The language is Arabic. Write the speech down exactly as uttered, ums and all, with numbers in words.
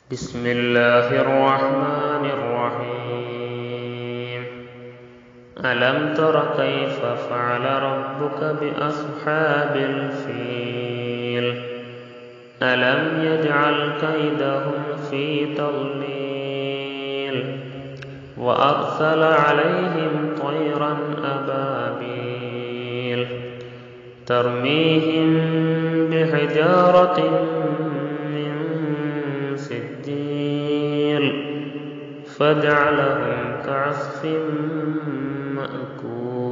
بسم الله الرحمن الرحيم ألم تر كيف فعل ربك بأصحاب الفيل ألم يجعل كيدهم في تضليل وأرسل عليهم طيرا أبابيل ترميهم بحجارة من سجيل فجعلهم كعصف مأكول